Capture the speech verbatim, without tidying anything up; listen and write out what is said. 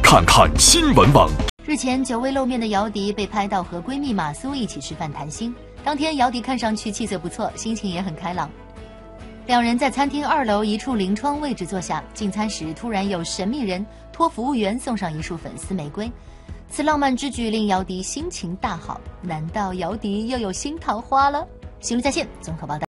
看看新闻网。 日前，久未露面的姚笛被拍到和闺蜜马苏一起吃饭谈心。当天，姚笛看上去气色不错，心情也很开朗。两人在餐厅二楼一处临窗位置坐下，进餐时突然有神秘人托服务员送上一束粉丝玫瑰。此浪漫之举令姚笛心情大好，难道姚笛又有新桃花了？新闻在线综合报道。